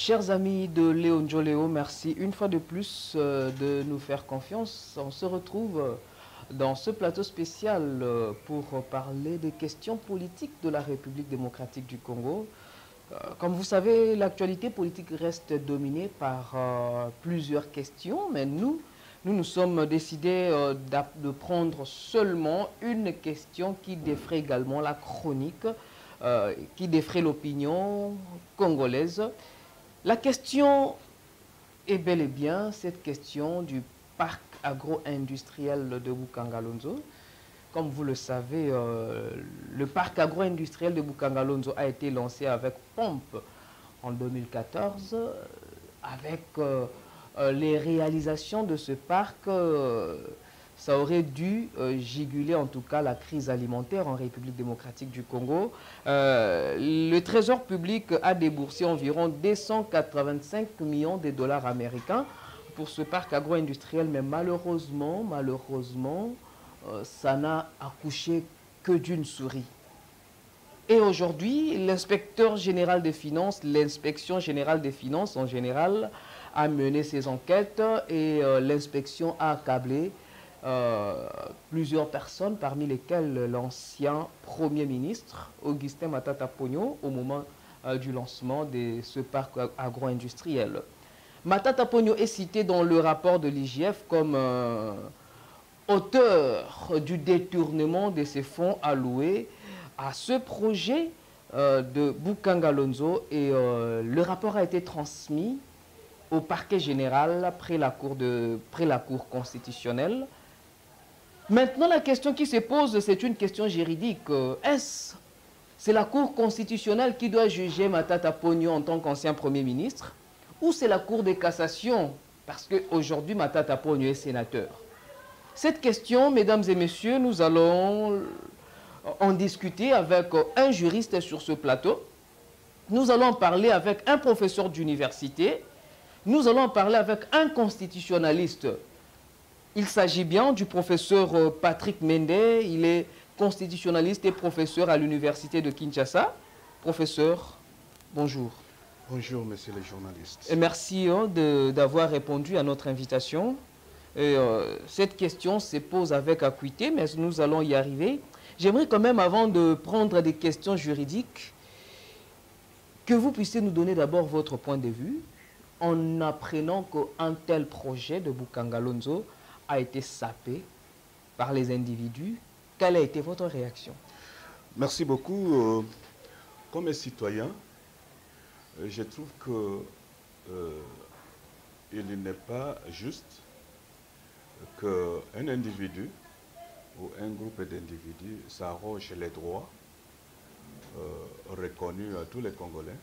Chers amis de Léon Joléo, merci une fois de plus de nous faire confiance. On se retrouve dans ce plateau spécial pour parler des questions politiques de la République démocratique du Congo. Comme vous savez, l'actualité politique reste dominée par plusieurs questions, mais nous sommes décidés de prendre seulement une question qui défraie également la chronique, qui défraie l'opinion congolaise. La question est bel et bien cette question du parc agro-industriel de Bukangalonzo. Comme vous le savez, le parc agro-industriel de Bukangalonzo a été lancé avec pompe en 2014. Avec les réalisations de ce parc, ça aurait dû juguler en tout cas la crise alimentaire en République démocratique du Congo. Le Trésor public a déboursé environ 285 millions de dollars américains pour ce parc agro-industriel, mais malheureusement, ça n'a accouché que d'une souris. Et aujourd'hui, l'inspecteur général des finances, l'inspection générale des finances en général, a mené ses enquêtes et l'inspection a accablé plusieurs personnes, parmi lesquelles l'ancien Premier ministre, Augustin Matata Ponyo, au moment du lancement de ce parc agro-industriel. Matata Ponyo est cité dans le rapport de l'IGF comme auteur du détournement de ces fonds alloués à ce projet de Bukangalonzo et le rapport a été transmis au parquet général près la cour constitutionnelle. Maintenant, la question qui se pose, c'est une question juridique. C'est la cour constitutionnelle qui doit juger Matata Ponyo en tant qu'ancien Premier ministre ou c'est la cour de cassation parce qu'aujourd'hui Matata Ponyo est sénateur? Cette question, mesdames et messieurs, nous allons en discuter avec un juriste sur ce plateau. Nous allons en parler avec un professeur d'université. Nous allons en parler avec un constitutionnaliste. Il s'agit bien du professeur Patrick Mende. Il est constitutionnaliste et professeur à l'université de Kinshasa. Professeur, bonjour. Bonjour, messieurs les journalistes. Et merci d'avoir répondu à notre invitation. Et, cette question se pose avec acuité, mais nous allons y arriver. J'aimerais quand même, avant de prendre des questions juridiques, que vous puissiez nous donner d'abord votre point de vue en apprenant qu'un tel projet de Bukangalonzo a été sapé par les individus. Quelle a été votre réaction? Merci beaucoup. Comme citoyen, je trouve qu'il n'est pas juste qu'un individu ou un groupe d'individus s'arroge les droits reconnus à tous les Congolais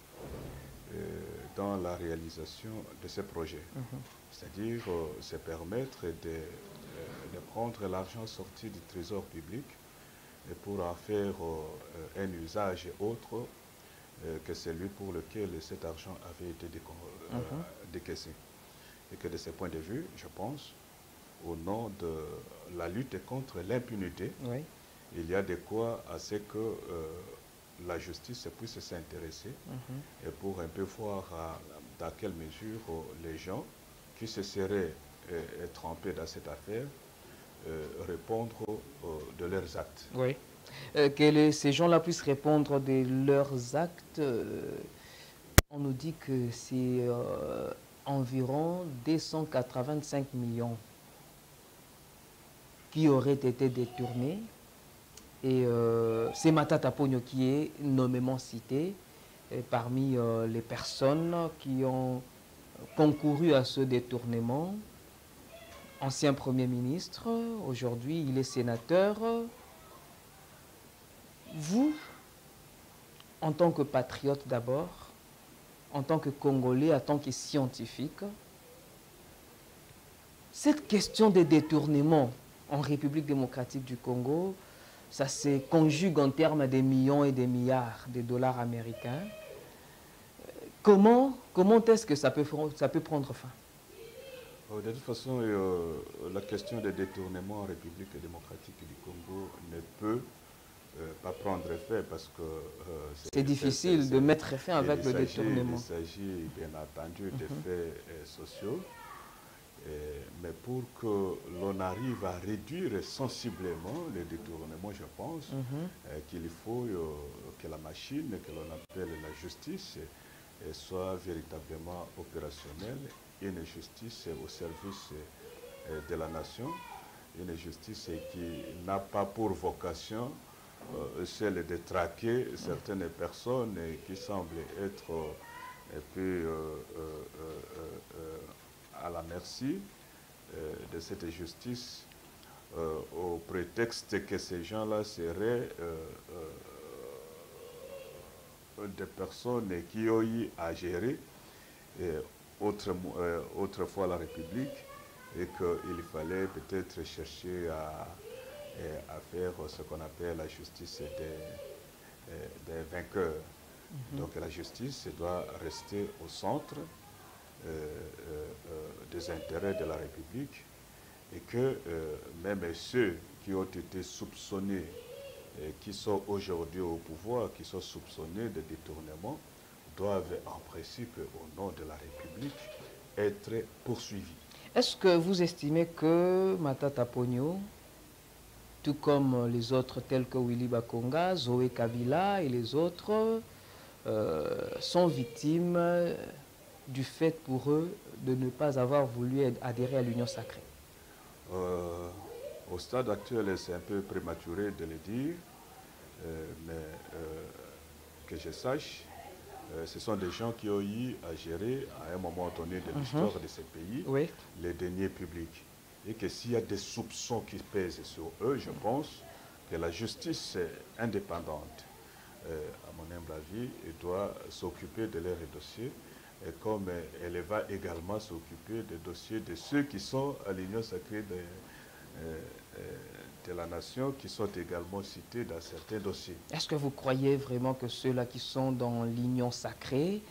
dans la réalisation de ces projets. C'est-à-dire se permettre de prendre l'argent sorti du trésor public et pour en faire un usage autre que celui pour lequel cet argent avait été décaissé. Et que de ce point de vue, je pense, au nom de la lutte contre l'impunité, oui, il y a de quoi à ce que la justice puisse s'intéresser et pour un peu voir dans quelle mesure les gens qui se seraient trempés dans cette affaire répondre de leurs actes. Oui. Que ces gens-là puissent répondre de leurs actes. On nous dit que c'est environ 285 millions qui auraient été détournés. Et c'est Matata Ponyo qui est nommément cité parmi les personnes qui ont concouru à ce détournement. Ancien Premier ministre, aujourd'hui il est sénateur. Vous, en tant que patriote d'abord, en tant que Congolais, en tant que scientifique, cette question des détournements en République démocratique du Congo, ça se conjugue en termes de millions et de milliards de dollars américains. Comment est-ce que ça peut prendre fin? De toute façon, la question des détournements en République démocratique du Congo ne peut pas prendre effet parce que c'est difficile de mettre fin avec le détournement. Il s'agit bien entendu des faits sociaux, mais pour que l'on arrive à réduire sensiblement les détournements, je pense qu'il faut que la machine que l'on appelle la justice soit véritablement opérationnelle, une justice au service de la nation, une justice qui n'a pas pour vocation celle de traquer certaines personnes qui semblent être un peu à la merci de cette justice au prétexte que ces gens-là seraient des personnes qui ont eu à gérer autrefois la République et qu'il fallait peut-être chercher à faire ce qu'on appelle la justice des vainqueurs. Donc la justice doit rester au centre des intérêts de la République et que même ceux qui ont été soupçonnés qui sont aujourd'hui au pouvoir, qui sont soupçonnés de détournement, doivent en principe, au nom de la République, être poursuivis. Est-ce que vous estimez que Matata Ponyo, tout comme les autres tels que Willy Bakonga, Zoé Kabila et les autres, sont victimes du fait pour eux de ne pas avoir voulu adhérer à l'Union sacrée? Au stade actuel, c'est un peu prématuré de le dire, mais que je sache, ce sont des gens qui ont eu à gérer à un moment donné de l'histoire de ces pays les deniers publics. Et que s'il y a des soupçons qui pèsent sur eux, je pense que la justice indépendante, à mon humble avis, doit s'occuper de leurs dossiers, et comme elle va également s'occuper des dossiers de ceux qui sont à l'Union sacrée de la nation, qui sont également cités dans certains dossiers. Est-ce que vous croyez vraiment que ceux-là qui sont dans l'Union sacrée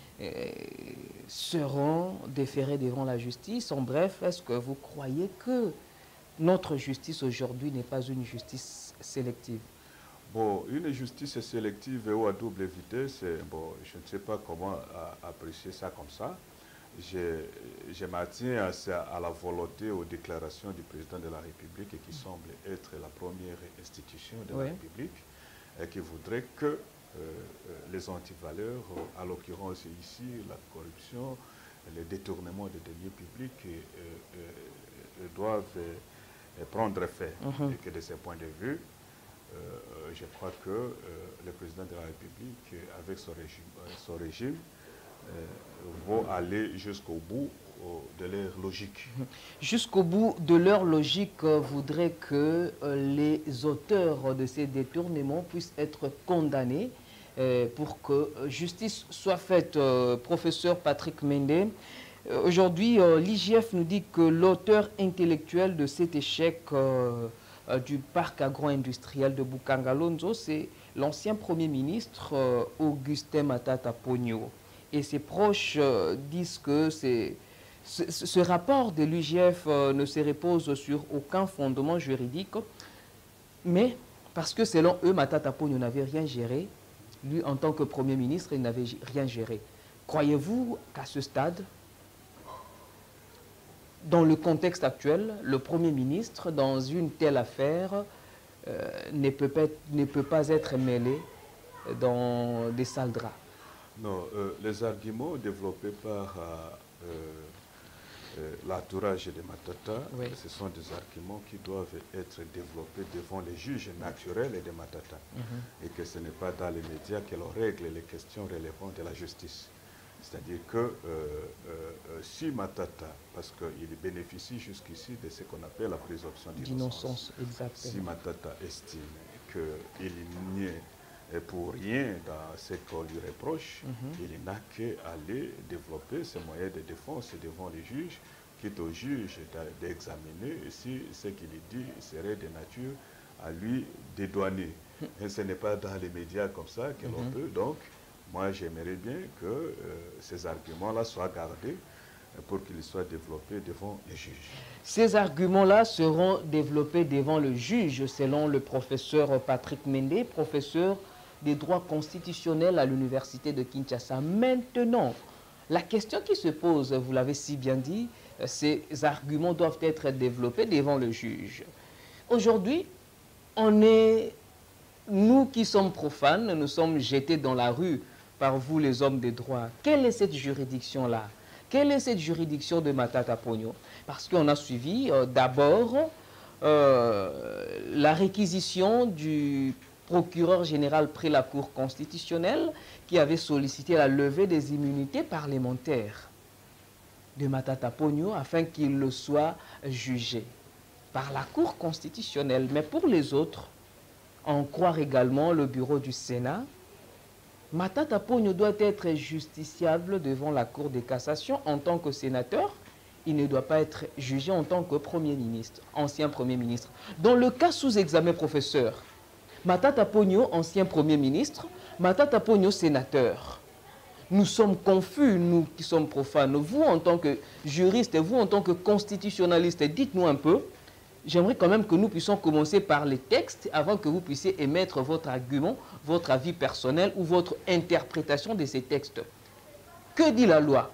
seront déférés devant la justice? En bref, est-ce que vous croyez que notre justice aujourd'hui n'est pas une justice sélective? Bon, une justice sélective ou à double vitesse, bon, je ne sais pas comment apprécier ça comme ça. Je m'attiens à la volonté, aux déclarations du président de la République qui semble être la première institution de la République et qui voudrait que les antivaleurs, à l'occurrence ici la corruption, les détournements des deniers publics doivent prendre effet. Et que de ce point de vue, je crois que le président de la République, avec son régime vont aller jusqu'au bout de leur logique. Jusqu'au bout de leur logique voudrait que les auteurs de ces détournements puissent être condamnés pour que justice soit faite. Professeur Patrick Mende, aujourd'hui l'IGF nous dit que l'auteur intellectuel de cet échec du parc agro-industriel de Bukangalonzo, c'est l'ancien Premier ministre Augustin Matata Ponyo. Et ses proches disent que ce rapport de l'IGF ne se repose sur aucun fondement juridique, mais parce que selon eux, Matata Ponyo n'avait rien géré. Lui, en tant que Premier ministre, il n'avait rien géré. Croyez-vous qu'à ce stade, dans le contexte actuel, le Premier ministre, dans une telle affaire, ne peut pas être mêlé dans des sales draps? Non, les arguments développés par l'entourage de Matata, ce sont des arguments qui doivent être développés devant les juges naturels de Matata. Et que ce n'est pas dans les médias que l'on règle les questions relevantes de la justice. C'est-à-dire que si Matata, parce qu'il bénéficie jusqu'ici de ce qu'on appelle la présomption d'innocence, si Matata estime qu'il n'y est pour rien dans ce qu'on lui reproche, il n'a qu'à aller développer ses moyens de défense devant les juges, quitte au juge d'examiner si ce qu'il dit serait de nature à lui dédouaner. Et ce n'est pas dans les médias comme ça que l'on peut. Donc, moi, j'aimerais bien que ces arguments-là soient gardés pour qu'il soit développé devant les juges. Ces arguments-là seront développés devant le juge, selon le professeur Patrick Mende, professeur des droits constitutionnels à l'université de Kinshasa. Maintenant, la question qui se pose, vous l'avez si bien dit, ces arguments doivent être développés devant le juge. Aujourd'hui, nous qui sommes profanes, nous sommes jetés dans la rue par vous les hommes de droit. Quelle est cette juridiction-là? Quelle est cette juridiction de Matata Ponyo? Parce qu'on a suivi d'abord la réquisition du procureur général près la Cour constitutionnelle qui avait sollicité la levée des immunités parlementaires de Matata Ponyo afin qu'il le soit jugé par la Cour constitutionnelle. Mais pour les autres, en croire également le bureau du Sénat, Matata Ponyo doit être justiciable devant la Cour de cassation en tant que sénateur. Il ne doit pas être jugé en tant que Premier ministre, ancien Premier ministre. Dans le cas sous examen, professeur, Matata Ponyo, ancien Premier ministre, Matata Ponyo, sénateur. Nous sommes confus, nous qui sommes profanes. Vous, en tant que juriste, vous, en tant que constitutionnaliste, dites-nous un peu. J'aimerais quand même que nous puissions commencer par les textes avant que vous puissiez émettre votre argument, votre avis personnel ou votre interprétation de ces textes. Que dit la loi?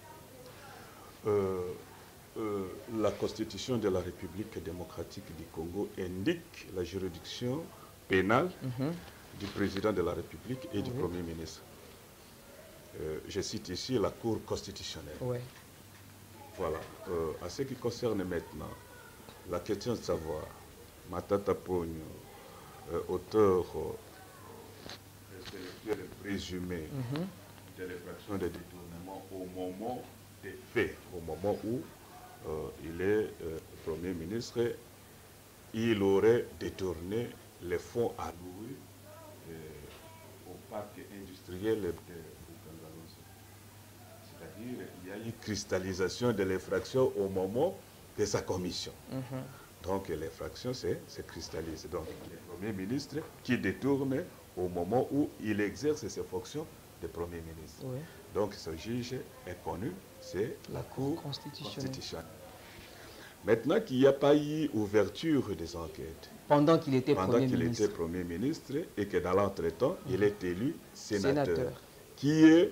La Constitution de la République démocratique du Congo indique la juridiction pénale du président de la République et du Premier ministre. Je cite ici la Cour constitutionnelle. Oui. Voilà. À ce qui concerne maintenant la question de savoir, Matata Ponyo, auteur intellectuel présumé de l'infraction de détournement au moment des faits, au moment où il est Premier ministre, il aurait détourné les fonds alloués au parc industriel de Bukangalozi. C'est-à-dire il y a eu cristallisation de l'infraction au moment de sa commission. Donc l'infraction s'est cristallisée. Donc le Premier ministre qui détourne au moment où il exerce ses fonctions de Premier ministre. Oui. Donc ce juge est connu, c'est la Cour constitutionnelle. Maintenant qu'il n'y a pas eu ouverture des enquêtes, pendant qu'il était Premier ministre et que dans l'entretemps, il est élu sénateur, qui est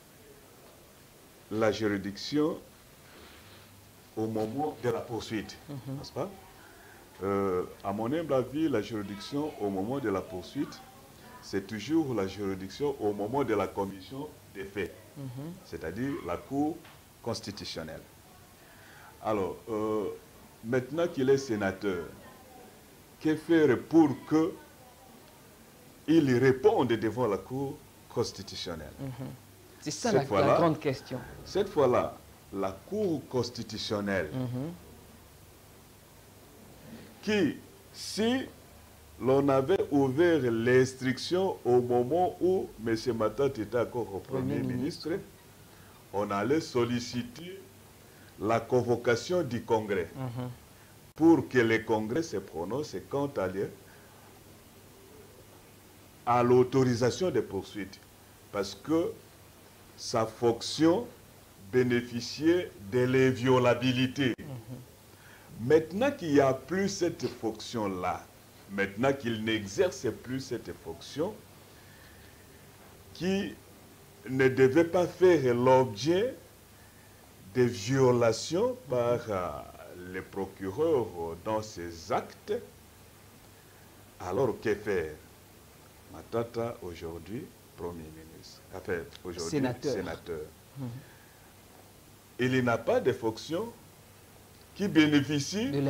la juridiction au moment de la poursuite, n'est-ce pas? À mon humble avis, la juridiction au moment de la poursuite, c'est toujours la juridiction au moment de la commission des faits, c'est-à-dire la Cour constitutionnelle. Alors, maintenant qu'il est sénateur, que faire pour qu'il réponde devant la Cour constitutionnelle? C'est ça la grande question. Cette fois-là, la Cour constitutionnelle, qui, si l'on avait ouvert l'instruction au moment où M. Matata était encore au Premier ministre, on allait solliciter la convocation du Congrès pour que le Congrès se prononce quant à l'autorisation des poursuites. Parce que sa fonction bénéficiait de l'inviolabilité. Maintenant qu'il n'y a plus cette fonction-là, maintenant qu'il n'exerce plus cette fonction, qui ne devait pas faire l'objet de violations par les procureurs dans ses actes, alors que faire? Matata, aujourd'hui, Premier ministre, enfin, aujourd'hui, sénateur. Il n'a pas de fonction qui bénéficie de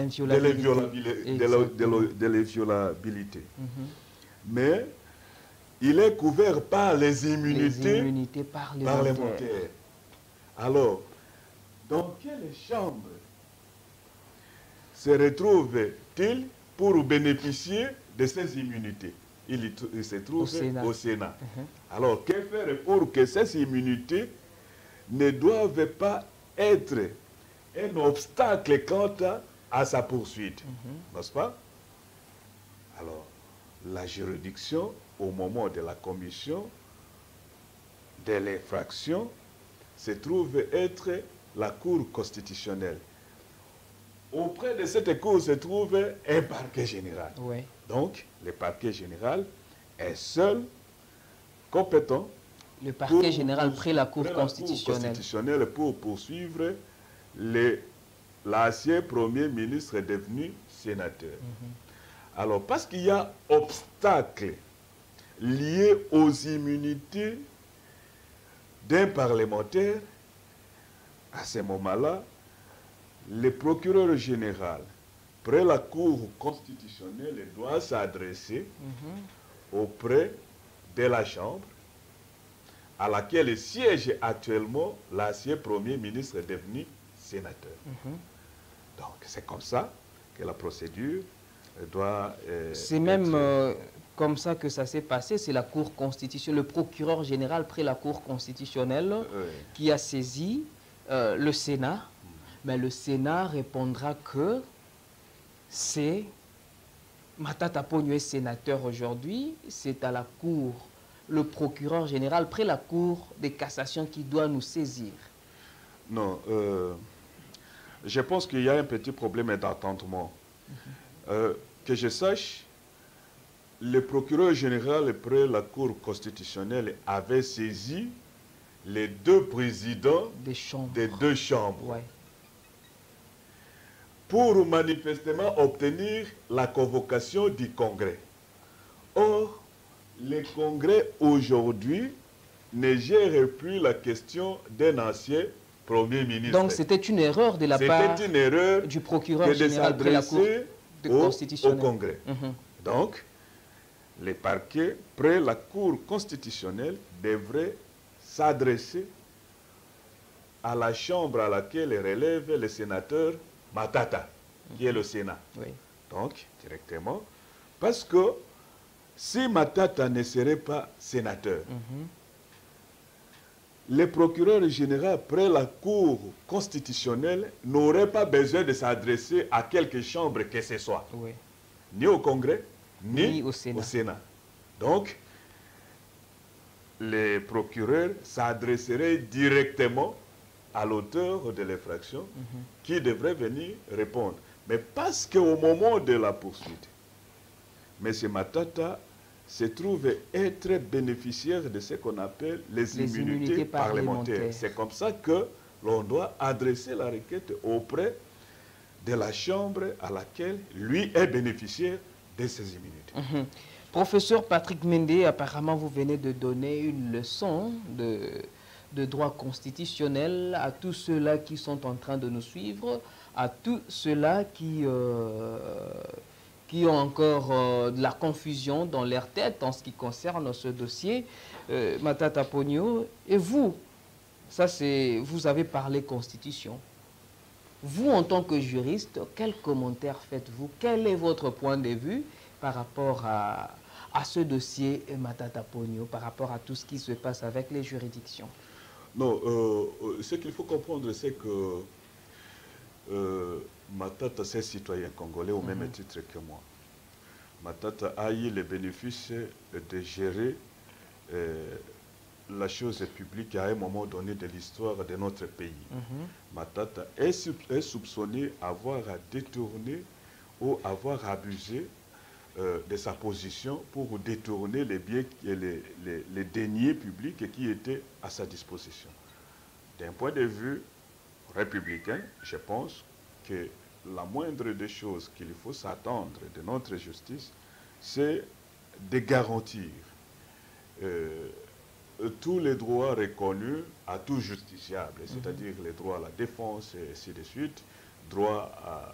l'inviolabilité. Mais il est couvert par les immunités parlementaires. Alors, dans quelle chambre se retrouve-t-il pour bénéficier de ces immunités? Il se trouve au Sénat. Alors, que faire pour que ces immunités ne doivent pas être un obstacle quant à sa poursuite, n'est-ce pas? Alors, la juridiction, au moment de la commission de l'infraction, se trouve être la Cour constitutionnelle. Auprès de cette Cour se trouve un parquet général. Oui. Donc, le parquet général est seul compétent. Le parquet général près la Cour constitutionnelle. Pour poursuivre l'ancien Premier ministre devenu sénateur. Alors, parce qu'il y a obstacle lié aux immunités d'un parlementaire, à ce moment-là, le procureur général, près la Cour constitutionnelle, doit s'adresser auprès de la Chambre à laquelle siège actuellement l'ancien Premier ministre devenu sénateur. Donc, c'est comme ça que la procédure doit... c'est même comme ça que ça s'est passé. C'est la Cour constitutionnelle, le procureur général près la Cour constitutionnelle qui a saisi le Sénat. Mais le Sénat répondra que c'est Matata Ponyo est sénateur aujourd'hui. C'est à la Cour, le procureur général près la Cour de cassation qui doit nous saisir. Non, je pense qu'il y a un petit problème d'entendement. Que je sache, le procureur général près la Cour constitutionnelle avait saisi les deux présidents des deux chambres. Ouais. Pour manifestement obtenir la convocation du Congrès. Or, le Congrès aujourd'hui ne gère plus la question d'un ancien Premier ministre. Donc c'était une erreur de la part du procureur général près la Cour constitutionnelle. Au Congrès. Donc, les parquets près la Cour constitutionnelle devraient s'adresser à la chambre à laquelle relève le sénateur Matata, qui est le Sénat. Oui. Donc, directement, parce que si Matata ne serait pas sénateur, le procureur général près la Cour constitutionnelle n'aurait pas besoin de s'adresser à quelque chambre que ce soit, ni au Congrès, ni au Sénat. Donc, les procureurs s'adresseraient directement à l'auteur de l'infraction qui devrait venir répondre. Mais parce qu'au moment de la poursuite, M. Matata se trouve être bénéficiaire de ce qu'on appelle les immunités parlementaires. C'est comme ça que l'on doit adresser la requête auprès de la chambre à laquelle lui est bénéficiaire de ces immunités. Professeur Patrick Mende, apparemment vous venez de donner une leçon de droit constitutionnel à tous ceux-là qui sont en train de nous suivre, à tous ceux-là qui ont encore de la confusion dans leur tête en ce qui concerne ce dossier. Matata Ponyo, et vous, vous avez parlé constitution. Vous, en tant que juriste, quel commentaire faites-vous? Quel est votre point de vue par rapport à ce dossier Matata Ponyo, par rapport à tout ce qui se passe avec les juridictions? Non, ce qu'il faut comprendre, c'est que Matata, c'est citoyen congolais au même titre que moi. Matata a eu le bénéfice de gérer la chose publique à un moment donné de l'histoire de notre pays. Matata est soupçonné avoir détourné ou avoir abusé de sa position pour détourner les biens, les deniers publics qui étaient à sa disposition. D'un point de vue républicain, je pense que la moindre des choses qu'il faut s'attendre de notre justice, c'est de garantir tous les droits reconnus à tout justiciable, c'est-à-dire les droits à la défense et ainsi de suite, droits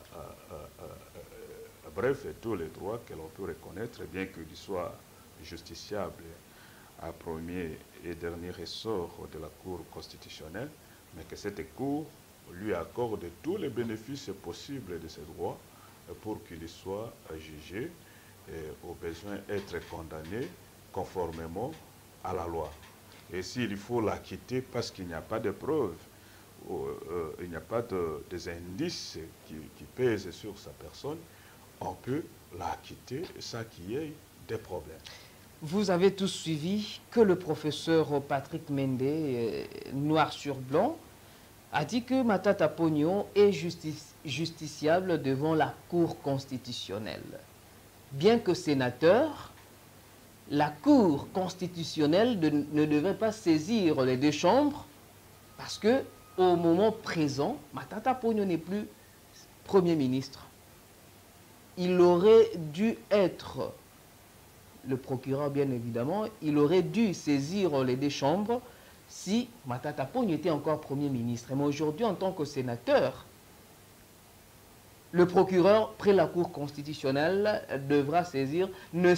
bref, tous les droits que l'on peut reconnaître, bien qu'ils soient justiciables à premier et dernier ressort de la Cour constitutionnelle, mais que cette Cour lui accorde tous les bénéfices possibles de ces droits pour qu'il soit jugé et au besoin être condamné conformément à la loi. Et s'il faut l'acquitter parce qu'il n'y a pas de preuves, il n'y a pas des indices qui pèsent sur sa personne, on peut l'acquitter sans qu'il y ait des problèmes. Vous avez tous suivi que le professeur Patrick Mende, noir sur blanc, a dit que Matata Pognon est justiciable devant la Cour constitutionnelle. Bien que sénateur, la Cour constitutionnelle ne devait pas saisir les deux chambres parce que au moment présent, Matata Pognon n'est plus Premier ministre. Il aurait dû être, le procureur bien évidemment, il aurait dû saisir les deux chambres si Matata Pognon était encore Premier ministre. Mais aujourd'hui, en tant que sénateur, le procureur, près la Cour constitutionnelle, devra saisir, ne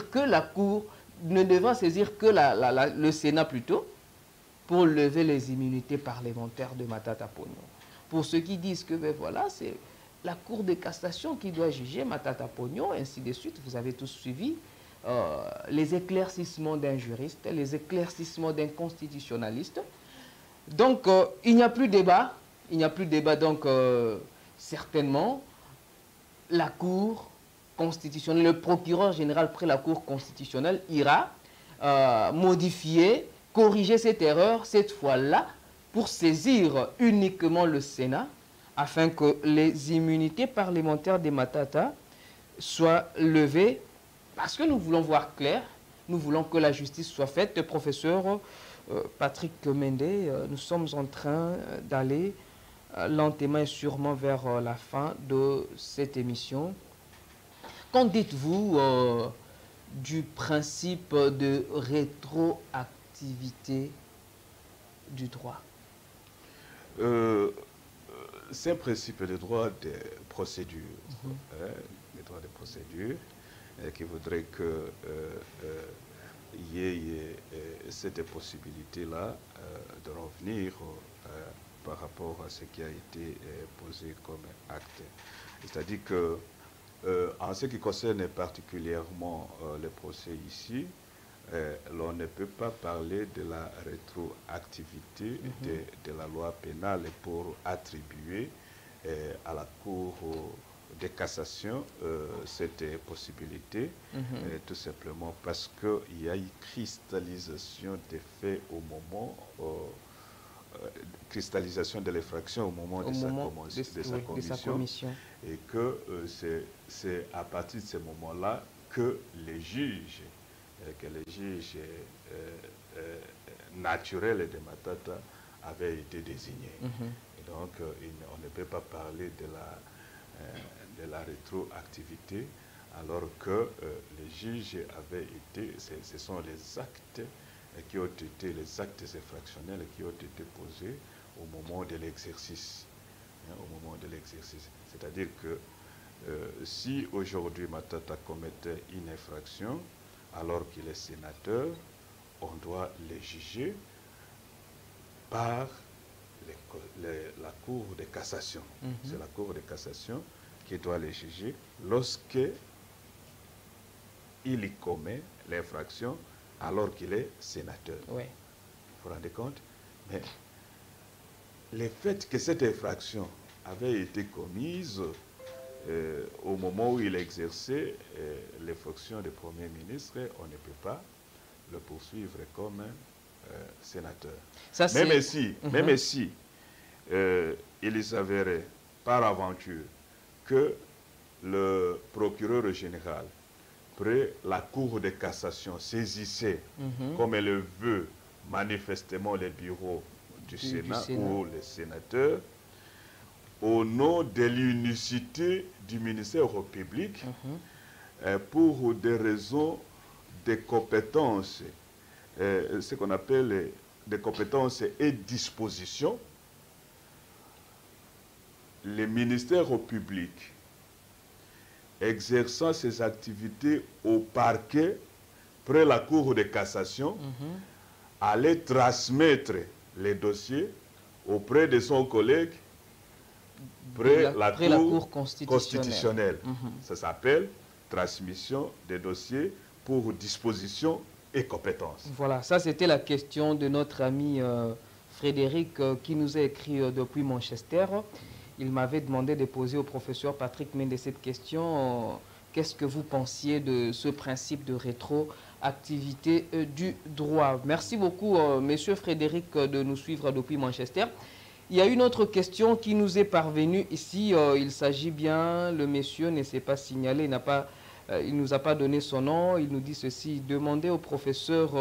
devra saisir que le Sénat plutôt, pour lever les immunités parlementaires de Matata Pognon. Pour ceux qui disent que ben voilà, c'est la Cour de cassation qui doit juger Matata Pognon, ainsi de suite, vous avez tous suivi les éclaircissements d'un juriste, les éclaircissements d'un constitutionnaliste. Donc, il n'y a plus de débat. Il n'y a plus de débat, donc, certainement, la Cour constitutionnelle, le procureur général près la Cour constitutionnelle ira modifier, corriger cette erreur, cette fois-là, pour saisir uniquement le Sénat, afin que les immunités parlementaires des Matata soient levées, parce que nous voulons voir clair, nous voulons que la justice soit faite. Professeur Patrick Mende, nous sommes en train d'aller lentement et sûrement vers la fin de cette émission. Qu'en dites-vous du principe de rétroactivité du droit? C'est un principe de droit de procédure, le droit de procédure, qui voudrait que y ait cette possibilité-là de revenir par rapport à ce qui a été posé comme acte. C'est-à-dire que, en ce qui concerne particulièrement le procès ici, l'on ne peut pas parler de la rétroactivité de la loi pénale pour attribuer à la Cour de cassation cette possibilité, tout simplement parce qu'il y a une cristallisation des faits au moment, cristallisation de l'infraction au moment de sa commission, et que c'est à partir de ce moment-là que les juges naturels de Matata avaient été désignés. Et donc, on ne peut pas parler de la rétroactivité, alors que les juges avaient été, ce sont les actes qui ont été, les actes infractionnels qui ont été posés au moment de l'exercice. Au moment de l'exercice. C'est-à-dire que si aujourd'hui Matata commettait une infraction, alors qu'il est sénateur, on doit les juger par la Cour de cassation. C'est la Cour de cassation qui doit les juger lorsqu'il y commet l'infraction alors qu'il est sénateur. Oui. Vous vous rendez compte? Mais le fait que cette infraction avait été commise au moment où il exerçait les fonctions de Premier ministre, on ne peut pas le poursuivre comme sénateur. Ça, même si il s'avérait par aventure que le procureur général près la Cour de cassation saisissait, comme elle le veut manifestement les bureaux du Sénat ou les sénateurs, au nom de l'unicité du ministère public, pour des raisons de compétences, ce qu'on appelle des compétences et dispositions, le ministère public exerçant ses activités au parquet près la Cour de cassation, allait transmettre les dossiers auprès de son collègue près la Cour constitutionnelle. Ça s'appelle transmission des dossiers pour disposition et compétences. Voilà, ça c'était la question de notre ami Frédéric qui nous a écrit depuis Manchester. Il m'avait demandé de poser au professeur Patrick Mende cette question. Qu'est-ce que vous pensiez de ce principe de rétroactivité du droit? Merci beaucoup, monsieur Frédéric, de nous suivre depuis Manchester. Il y a une autre question qui nous est parvenue ici. Il s'agit bien, le monsieur ne s'est pas signalé, il ne nous a pas donné son nom. Il nous dit ceci, demandez au professeur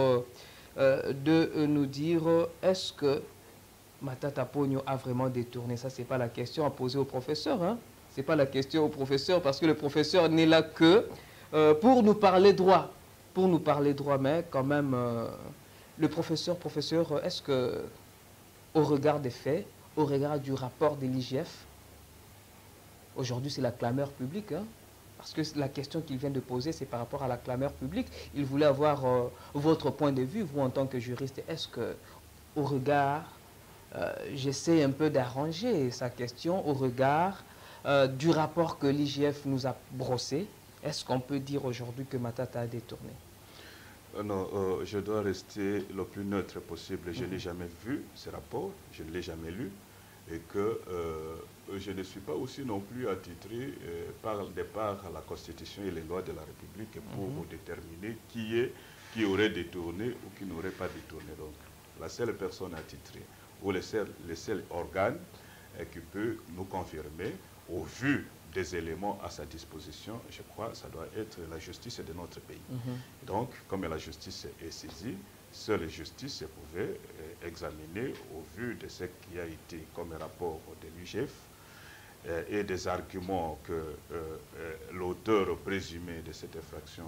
de nous dire est-ce que Matata Ponyo a vraiment détourné. Ça, ce n'est pas la question à poser au professeur. Hein? Ce n'est pas la question au professeur parce que le professeur n'est là que pour nous parler droit. Pour nous parler droit, mais quand même, le professeur, est-ce que, au regard des faits, au regard du rapport de l'IGF, aujourd'hui c'est la clameur publique, hein, parce que la question qu'il vient de poser, c'est par rapport à la clameur publique. Il voulait avoir votre point de vue, vous en tant que juriste. Est-ce que, au regard, j'essaie un peu d'arranger sa question, au regard du rapport que l'IGF nous a brossé, est-ce qu'on peut dire aujourd'hui que Matata a détourné? Non, je dois rester le plus neutre possible. Je n'ai jamais vu ce rapport, je ne l'ai jamais lu, et que je ne suis pas aussi non plus attitré de par la Constitution et les lois de la République pour déterminer qui aurait détourné ou qui n'aurait pas détourné. Donc, la seule personne attitrée ou le seul organe qui peut nous confirmer, au vu des éléments à sa disposition, je crois que ça doit être la justice de notre pays. Donc, comme la justice est saisie, seule la justice pouvait examiner au vu de ce qui a été comme rapport de l'UGF et des arguments que l'auteur présumé de cette infraction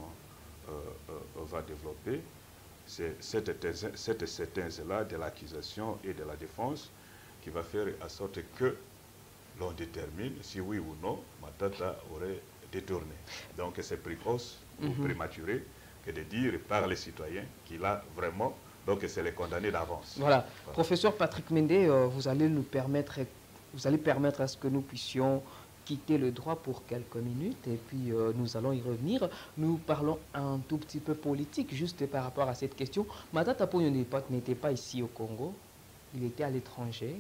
va développer. C'est cette thèse-là de l'accusation et de la défense qui va faire en sorte que l'on détermine si oui ou non Matata aurait détourné. Donc c'est précoce ou prématuré que de dire par les citoyens qu'il a vraiment, donc c'est les condamner d'avance. Voilà. Professeur Patrick Mende, vous allez permettre à ce que nous puissions quitter le droit pour quelques minutes et puis nous allons y revenir. Nous parlons un tout petit peu politique juste par rapport à cette question. Matata Ponyo n'était pas ici au Congo, il était à l'étranger.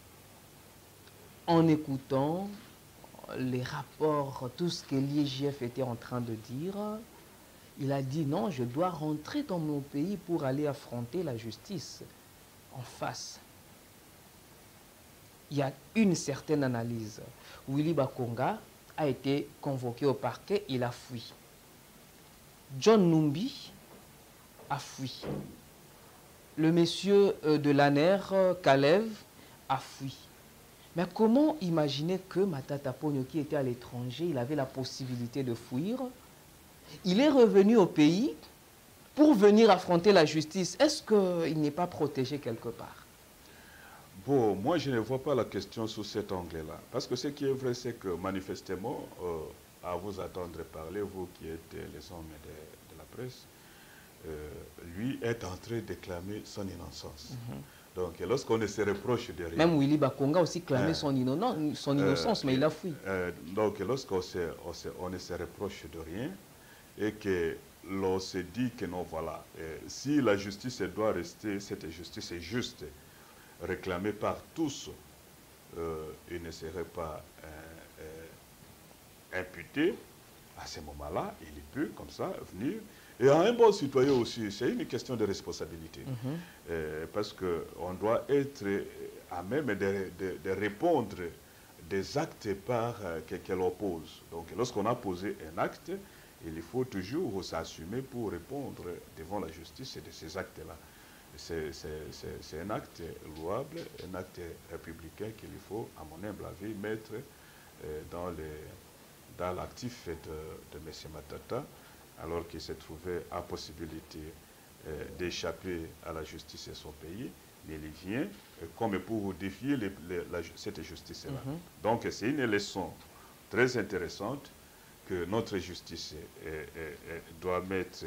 En écoutant les rapports, tout ce que l'IGF était en train de dire, il a dit non, je dois rentrer dans mon pays pour aller affronter la justice en face. Il y a une certaine analyse. Willy Bakonga a été convoqué au parquet, il a fui. John Numbi a fui. Le monsieur de l'ANER, Kalev, a fui. Mais comment imaginer que Matata Ponyo, qui était à l'étranger, il avait la possibilité de fuir? Il est revenu au pays pour venir affronter la justice. Est-ce qu'il n'est pas protégé quelque part? Bon, moi je ne vois pas la question sous cet angle-là. Parce que ce qui est vrai, c'est que manifestement, à vous attendre parler, vous qui êtes les hommes de la presse, lui est en train de clamer son innocence. Donc, lorsqu'on ne se reproche de rien... Même Willy Bakonga aussi clamait son innocence, mais il a fui. Donc, lorsqu'on ne se reproche de rien et que l'on se dit que non, voilà, si la justice doit rester, cette justice est juste, réclamée par tous, il ne serait pas imputé, à ce moment-là, il peut, comme ça, venir. Et à un bon citoyen aussi, c'est une question de responsabilité. Parce qu'on doit être à même de répondre des actes que l'on pose. Donc, lorsqu'on a posé un acte, il faut toujours s'assumer pour répondre devant la justice de ces actes-là. C'est un acte louable, un acte républicain qu'il faut, à mon humble avis, mettre dans l'actif de M. Matata, alors qu'il s'est trouvé à possibilité d'échapper à la justice de son pays, mais il vient comme pour défier cette justice-là. Donc c'est une leçon très intéressante que notre justice doit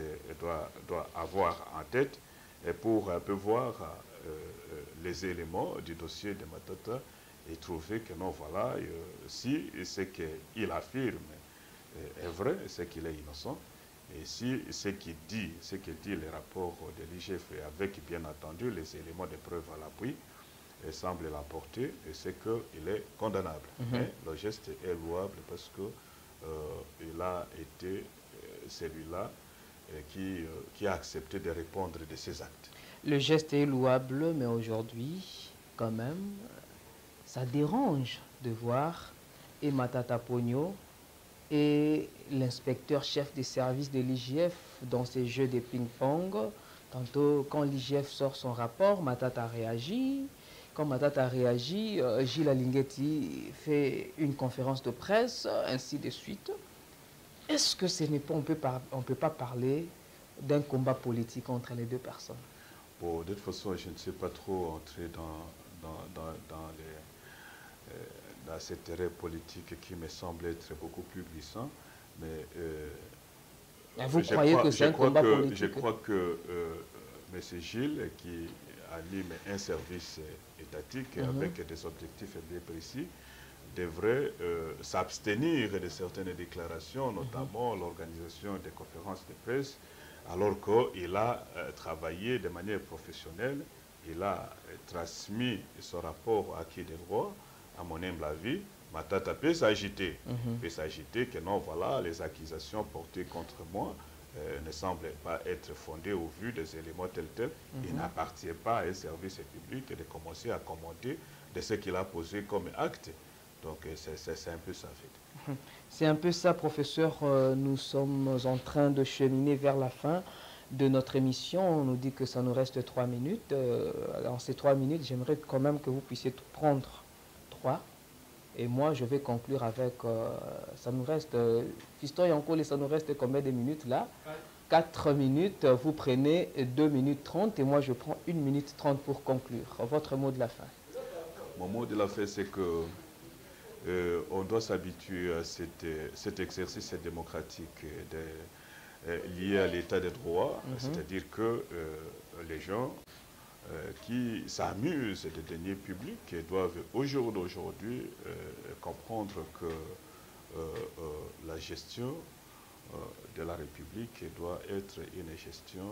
avoir en tête pour un peu voir les éléments du dossier de Matata et trouver que non, voilà, si ce qu'il affirme est vrai, c'est qu'il est innocent, et si ce qu'il dit les rapports de l'IGF, avec bien entendu les éléments de preuve à l'appui, semble l'emporter, c'est qu'il est condamnable. Mais le geste est louable parce qu'il a été celui-là qui a accepté de répondre de ses actes. Le geste est louable, mais aujourd'hui, quand même, ça dérange de voir et Matata Pogno et l'inspecteur chef des services de l'IGF dans ces jeux de ping-pong. Tantôt, quand l'IGF sort son rapport, Matata réagit. Quand Matata réagit, Gilles Alinguetti fait une conférence de presse, ainsi de suite. Est-ce que ce n'est pas, on peut pas parler d'un combat politique entre les deux personnes? Bon, de toute façon, je ne sais pas trop entrer dans cet terrain politique qui me semble être beaucoup plus glissant. Mais vous croyez que c'est un combat politique? Je crois que M. Gilles, qui anime un service étatique avec des objectifs bien précis, devrait s'abstenir de certaines déclarations, notamment l'organisation des conférences de presse, alors qu'il a travaillé de manière professionnelle, il a transmis son rapport à qui des droits, à mon humble avis. Matata peut s'agiter, que non, voilà, les accusations portées contre moi ne semblent pas être fondées au vu des éléments tels. Il n'appartient pas à un service public de commencer à commenter de ce qu'il a posé comme acte. Donc c'est un peu ça, en fait. C'est un peu ça, professeur. Nous sommes en train de cheminer vers la fin de notre émission. On nous dit que ça nous reste 3 minutes. Dans ces 3 minutes, j'aimerais quand même que vous puissiez prendre 3. Et moi, je vais conclure avec... ça nous reste... Fiston et Ankole, ça nous reste combien de minutes là? 4 minutes. Vous prenez 2 minutes 30 et moi, je prends 1 minute 30 pour conclure. Votre mot de la fin. Mon mot de la fin, c'est que on doit s'habituer à cet exercice démocratique lié à l'état de droit, c'est-à-dire que les gens qui s'amusent des deniers publics doivent au jour d'aujourd'hui comprendre que la gestion de la République doit être une gestion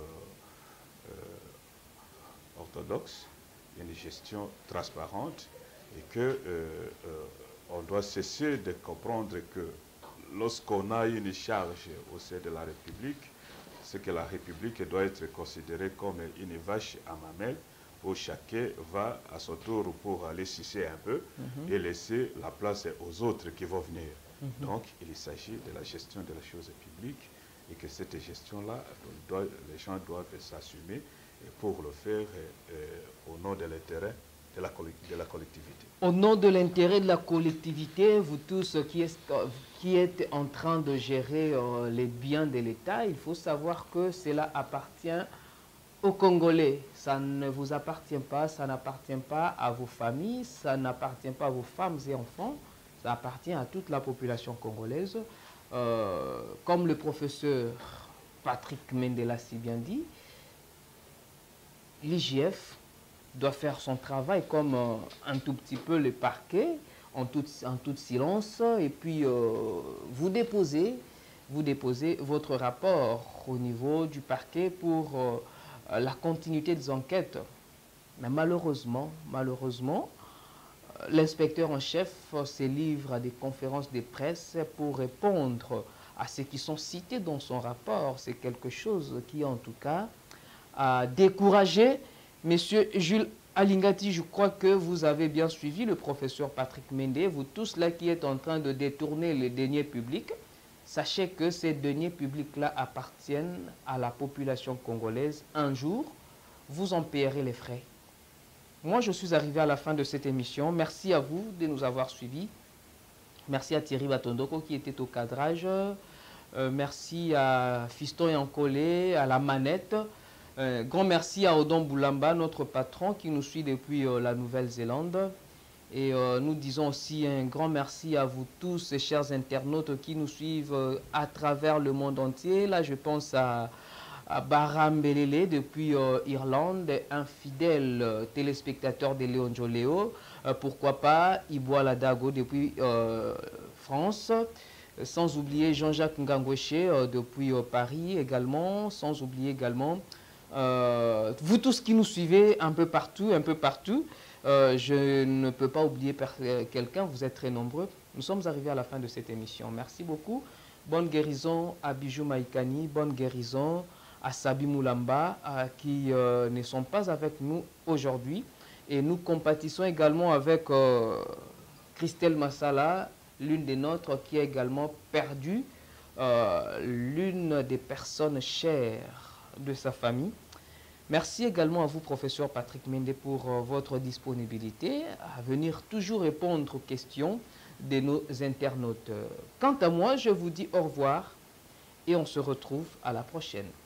orthodoxe, une gestion transparente, et que on doit cesser de comprendre que lorsqu'on a une charge au sein de la République, c'est que la République doit être considérée comme une vache à mamelle où chacun va à son tour pour aller sucer un peu et laisser la place aux autres qui vont venir. Donc, il s'agit de la gestion de la chose publique et que cette gestion-là, les gens doivent s'assumer pour le faire au nom de l'intérêt de la collectivité. Au nom de l'intérêt de la collectivité, vous tous qui êtes en train de gérer les biens de l'État, il faut savoir que cela appartient aux Congolais. Ça ne vous appartient pas, ça n'appartient pas à vos familles, ça n'appartient pas à vos femmes et enfants, ça appartient à toute la population congolaise. Comme le professeur Patrick Mende l'a si bien dit, l'IGF doit faire son travail comme un tout petit peu le parquet, en tout silence, et puis vous déposez votre rapport au niveau du parquet pour la continuité des enquêtes. Mais malheureusement, l'inspecteur en chef se livre à des conférences de presse pour répondre à ce qui sont cités dans son rapport. C'est quelque chose qui, en tout cas, a découragé Monsieur Jules Alinguetti. Je crois que vous avez bien suivi le professeur Patrick Mende. Vous tous là qui êtes en train de détourner les deniers publics, sachez que ces deniers publics-là appartiennent à la population congolaise. Un jour, vous en payerez les frais. Moi, je suis arrivé à la fin de cette émission. Merci à vous de nous avoir suivis. Merci à Thierry Batondoko qui était au cadrage. Merci à Fiston et Ankole, à la manette. Grand merci à Odon Boulamba, notre patron qui nous suit depuis la Nouvelle-Zélande. Et nous disons aussi un grand merci à vous tous, chers internautes qui nous suivent à travers le monde entier. Là, je pense à Baram Belele depuis Irlande, un fidèle téléspectateur de Léon Joléo. Pourquoi pas Iboala Dago depuis France. Sans oublier Jean-Jacques Ngangweche depuis Paris également. Sans oublier également vous tous qui nous suivez un peu partout. Je ne peux pas oublier quelqu'un, vous êtes très nombreux. Nous sommes arrivés à la fin de cette émission. Merci beaucoup. Bonne guérison à Bijou Maïkani, bonne guérison à Sabi Moulamba qui ne sont pas avec nous aujourd'hui. Et nous compatissons également avec Christelle Massala, l'une des nôtres qui a également perdu l'une des personnes chères de sa famille. Merci également à vous, professeur Patrick Mende, pour votre disponibilité à venir toujours répondre aux questions de nos internautes. Quant à moi, je vous dis au revoir et on se retrouve à la prochaine.